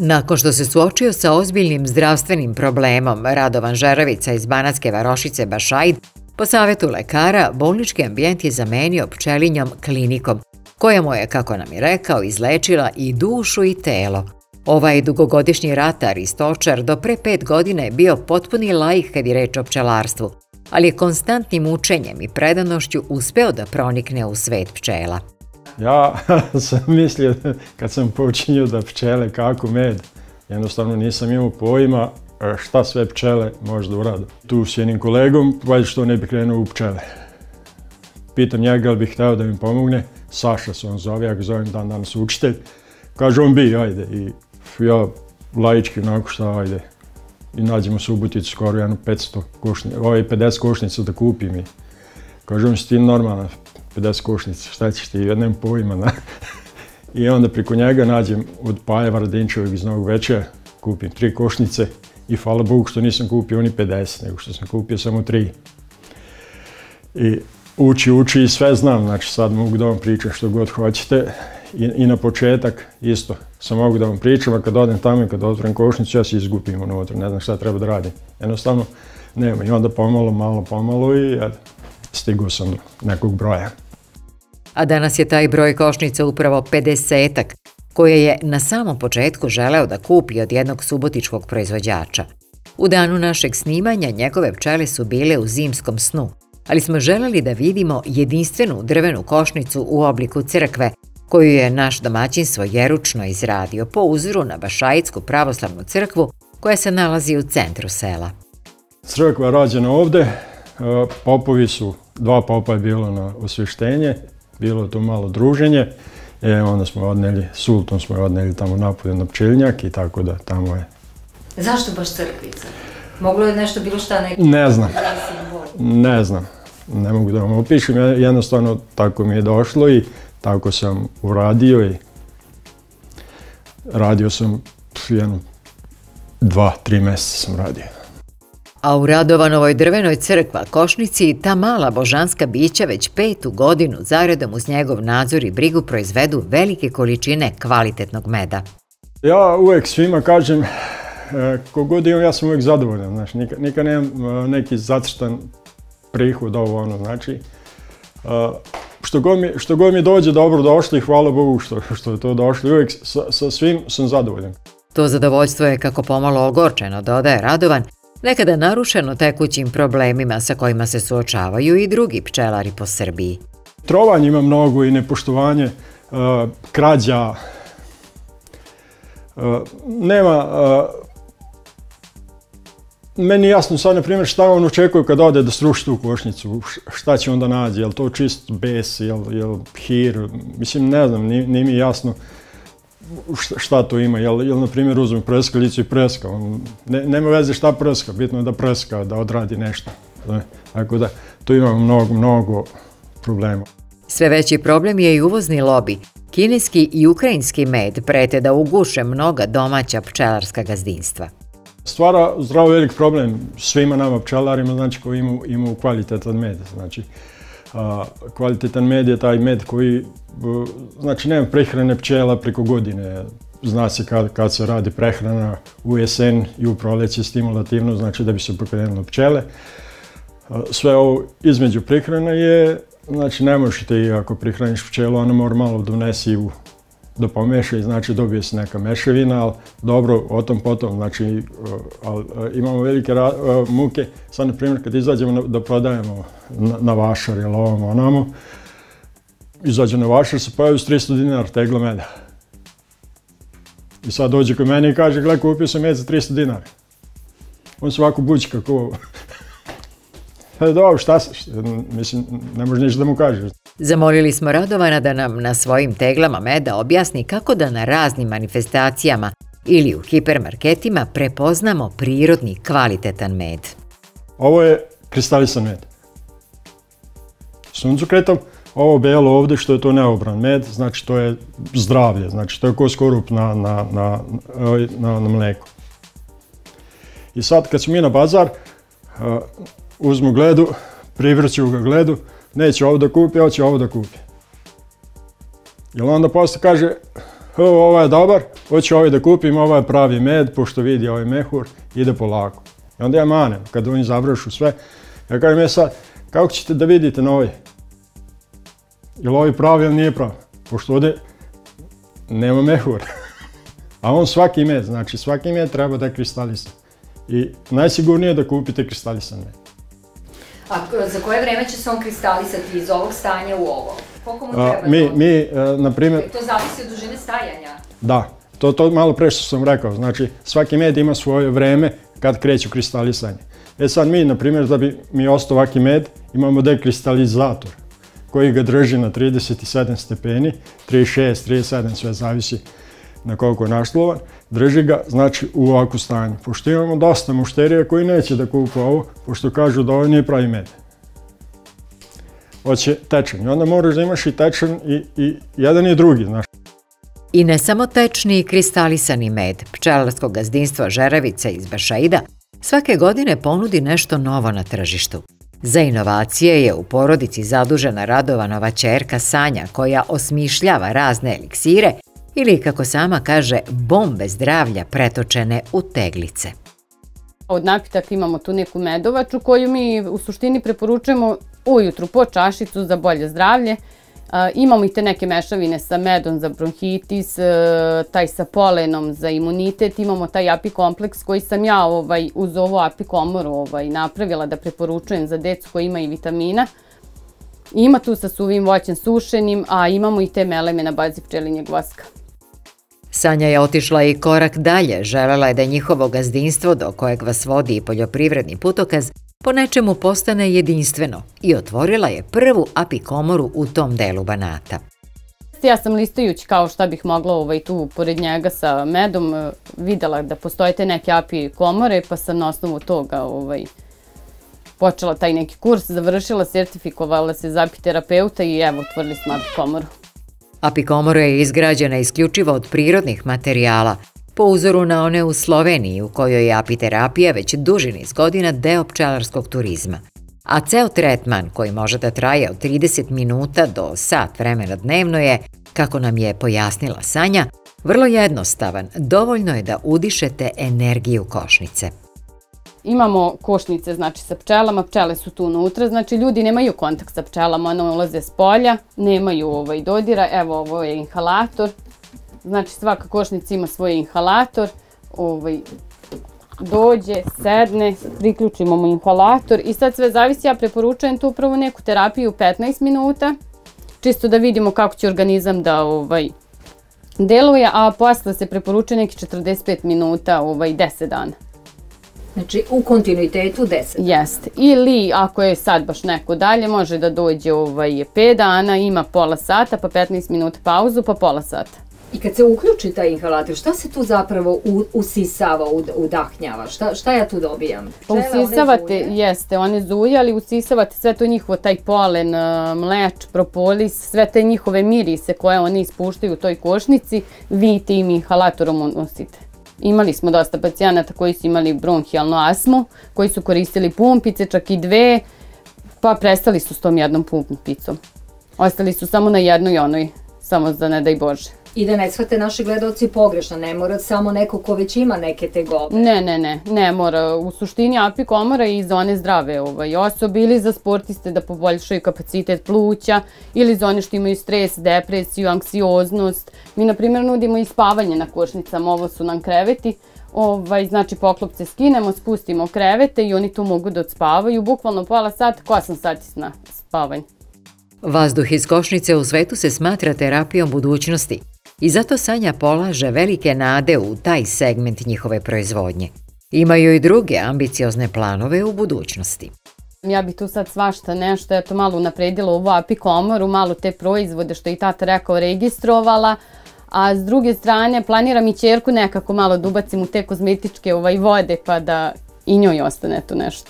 Nakon što se suočio sa ozbiljnim zdravstvenim problemom, Radovan Žeravica iz Banatske Varošice Bašaid, po savjetu lekara, bolnički ambijent je zamenio pčelinjom klinikom, koja mu je, kako nam je rekao, izlečila i dušu i telo. Ovaj dugogodišnji ratar i stočar do pre 5 godina je bio potpuni laik kad je reč o pčelarstvu, ali je konstantnim učenjem i predanošću uspeo da pronikne u svet pčela. Ja sam mislio, kad sam počinio da pčele kako med, jednostavno nisam imao pojma šta sve pčele može da urade. Tu s jednim kolegom, valjda što ne bih krenuo u pčele. Pitam njega li bih hteo da mi pomogne, Saša se on zove, ja ga zovem dan danas učitelj. Kaže on bi, ajde. I ja laički onako šta, ajde. I nađemo Suboticu skoro jedno 50 košnica da kupim. I kaže on, si ti normalna, 50 košnica, šta ćeš ti, jednem pojma. I onda preko njega nađem od Paje Varadinčevog iz Novog Večeja, kupim 3 košnice i hvala Bogu što nisam kupio oni 50, nego što sam kupio samo 3. I uči i sve znam, znači sad mogu da vam pričam što god hoćete. I na početak isto sam mogu da vam pričam, a kad odem tamo i kad otvorim košnicu, ja se izgupim unutra, ne znam šta treba da radim. Jednostavno nema i onda pomalo i stigao sam do nekog broja. A danas je taj broj košnica upravo 50-ak, koje je na samom početku želeo da kupi od jednog subotičkog proizvođača. U danu našeg snimanja njegove pčele su bile u zimskom snu, ali smo želeli da vidimo jedinstvenu drvenu košnicu u obliku crkve, koju je naš domaćin svojeručno izradio po uzoru na Bašaitsku pravoslavnu crkvu koja se nalazi u centru sela. Crkva je rađena ovde, popovi su, 2 popa je bilo na osvještenje, bilo je to malo druženje, onda smo odneli, sultan smo odneli tamo napolje na pčelinjak i tako da tamo je. Zašto baš crkvica? Moglo je nešto bilo šta neki? Ne znam, ne mogu da vam opišem, jednostavno tako mi je došlo i tako sam uradio i radio sam jedno 2-3 mjeseca sam radio. A u Radovanovoj drvenoj crkva košnici ta mala božanska bića već 5. godinu zaredom uz njegov nadzor i brigu proizvedu velike količine kvalitetnog meda. Ja uvek svima kažem, kogod imam, ja sam uvek zadovoljan, znači nikad nemam neki zacrtan prihod ovo ono, znači što god mi dođe dobro došli, hvala Bogu što je to došlo, uvek sa svim sam zadovoljan. To zadovoljstvo je kako pomalo ogorčeno, dodaje Radovan, nekada narušeno tekućim problemima sa kojima se suočavaju i drugi pčelari po Srbiji. Trovanja ima mnogo i nepoštovanje, krađa, nema. Meni je jasno sad, na primjer, šta on očekuje kad ode da sruši tu košnicu, šta će onda nađe, je li to čist bes, je li hir, mislim, ne znam, nije mi jasno šta to ima, je li, na primjer, uzme prskalicu i preska, nema veze šta preska, bitno je da preska, da odradi nešto, tako da tu imamo mnogo problema. Sve veći problem je i uvozni lobi. Kineski i ukrajinski med prete da uguše mnoga domaća pčelarska gazdinstva. Stvara zdravo velik problem svima nama pčelarima, znači koji imaju kvalitetan med. Znači, kvalitetan med je taj med koji, znači nema prehrane pčela preko godine. Zna se kad se radi prehrana u jesen i u proleće stimulativno, znači da bi se pokrenule pčele. Sve ovo između prehrana je, znači ne možete i ako prehraniš pčelu, ona mora malo donesi da pomeša i znači dobije se neka mešavina, ali dobro, o tom potom, znači imamo velike muke. Sad, na primjer, kad izađemo da prodajemo na vašar ili ovamo onamo, izađe na vašar, se pojavi s 300 dinara tegla meda. I sad dođe kod mene i kaže, gle, kupio sam med za 300 dinara. On se ovako bući kako... Dobro, šta se, mislim, ne može ništa da mu kaže. Zamolili smo Radovana da nam na svojim teglama meda objasni kako da na raznim manifestacijama ili u hipermarketima prepoznamo prirodni kvalitetan med. Ovo je kristalisan med. Suncokretom, ovo belo ovde što je to neobran med, znači to je zdravlje, znači to je ko skorup na mleku. I sad kad smo mi na bazar, uzmu gledu, privrću ga gledu, neće ovo da kupi, hoće ovo da kupi. I onda posle kaže, Ovo je dobar, hoću ovaj da kupim, ovo je pravi med, pošto vidi ovaj mehur, ide polako. I onda ja manem, kad oni završu sve, ja kažem, sad, kako ćete da vidite na ovaj? Je li ovaj pravi ili nije pravi? Pošto ovdje nema mehur. A on svaki med, znači svaki med treba da je kristalisan. I najsigurnije je da kupite kristalisan med. A za koje vreme će se on kristalisati iz ovog stanja u ovo? Koliko mu treba na primjer... To zavisi od dužine stajanja? Da, to malo pre što sam rekao. Znači, svaki med ima svoje vreme kad kreće kristalisanje. Sad mi, na primjer, da bi mi ostao ovaki med, imamo dekristalizator koji ga drži na 37 stepeni, 36, 37, sve zavisi na koliko je našlovan, drži ga, znači, u ovakvu stanju. Pošto imamo dosta mušterija koji neće da kupu ovo, pošto kažu da ovo nije pravi med. Hoće tečan. I onda moraš da imaš i tečan i jedan i drugi, znaš. I ne samo tečni i kristalisani med, pčelarsko gazdinstvo Žeravica iz Bašaida svake godine ponudi nešto novo na tržištu. Za inovacije je u porodici zadužena Radovanova ćerka Sanja, koja osmišljava razne eliksire ili, kako sama kaže, bombe zdravlja pretočene u teglice. Od napitaka imamo tu neku medovaču koju mi u suštini preporučujemo ujutru po čašicu za bolje zdravlje. Imamo i te neke mešavine sa medom za bronhitis, taj sa polenom za imunitet, imamo taj apikompleks koji sam ja uz ovu apikomoru napravila da preporučujem za decu koji ima i vitamina. Ima tu sa suvim voćem sušenim, a imamo i te meleme na bazi pčelinjeg voska. Sanja je otišla i korak dalje, želela je da njihovo gazdinstvo, do kojeg vas vodi i poljoprivredni putokaz, po nečemu postane jedinstveno i otvorila je prvu apikomoru u tom delu Banata. Ja sam listajući kao šta bih mogla tu pored njega sa medom videla da postoje te neke apikomore, pa sam na osnovu toga počela taj neki kurs, završila, sertifikovala se za apiterapeuta i evo otvorili smo apikomoru. Apikomora je izgrađena isključivo od prirodnih materijala, po uzoru na one u Sloveniji, u kojoj je apiterapija već duži niz godina deo pčelarskog turizma. A ceo tretman, koji može da traje od 30 minuta do sat vremena dnevno je, kako nam je pojasnila Sanja, vrlo jednostavan, dovoljno je da udišete energiju košnice. Imamo košnice, znači sa pčelama, pčele su tu unutra, znači ljudi nemaju kontakt sa pčelama, one ulaze s polja, nemaju dodira, evo ovo je inhalator. Znači svaka košnica ima svoj inhalator, dođe, sedne, priključimo mu inhalator i sad sve zavisi, ja preporučujem tu upravo neku terapiju 15 minuta, čisto da vidimo kako će organizam da deluje, a posle se preporučuje neki 45 minuta, 10 dana. Znači u kontinuitetu 10 dana? Jeste. Ili ako je sad baš neko dalje, može da dođe 5 dana, ima pola sata, pa 15 minuta pauzu, pa pola sata. I kad se uključi taj inhalator, šta se tu zapravo usisava, udahnjava? Šta ja tu dobijam? Usisavate, jeste, one zuje, ali usisavate sve to njihovo, taj polen, mleč, propolis, sve te njihove mirise koje oni ispuštaju u toj košnici, vi tim inhalatorom unosite. Imali smo dosta pacijenata koji su imali bronhijalnu astmu, koji su koristili pumpice, čak i 2, pa prestali su s tom jednom pumpicom. Ostali su samo na jednoj onoj, samo za ne daj Bože. I da ne shvate naši gledalci pogrešno, ne mora samo neko ko već ima neke tegobe. Ne mora. U suštini apikomora je i za one zdrave osobe ili za sportiste da poboljšaju kapacitet pluća ili za one što imaju stres, depresiju, anksioznost. Mi, na primjer, nudimo i spavanje na košnicama, ovo su nam kreveti. Znači poklopce skinemo, spustimo krevete i oni tu mogu da odspavaju. Bukvalno pola sata, 8 sati na spavanje. Vazduh iz košnice u svetu se smatra terapijom budućnosti i zato Sanja polaže velike nade u taj segment njihove proizvodnje. Imaju i druge ambiciozne planove u budućnosti. Ja bih tu sad svašta nešto, eto malo unapredila ovu apikomoru, malo te proizvode što je i tata rekao registrovala, a s druge strane planiram i ćerku nekako malo da ubacim u te kozmetičke vode pa da i njoj ostane to nešto.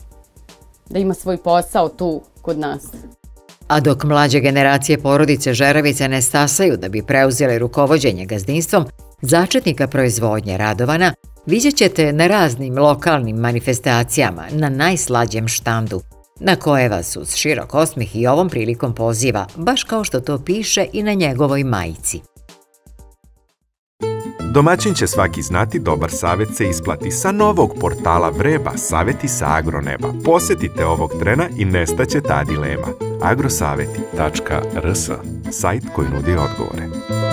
Da ima svoj posao tu kod nas. A dok mlađe generacije porodice Žeravice ne stasaju da bi preuzele rukovođenje gazdinstvom, začetnika proizvodnje Radovana vidjet ćete na raznim lokalnim manifestacijama na najslađem štandu, na koje vas uz širok osmeh i ovom prilikom poziva, baš kao što to piše i na njegovoj majici. Domaćin će svaki znati, dobar savjet se isplati. Sa novog portala Vreba, savjeti sa agroneba. Posjetite ovog trena i nestaće ta dilema. agrosaveti.rs, sajt koji nudi odgovore.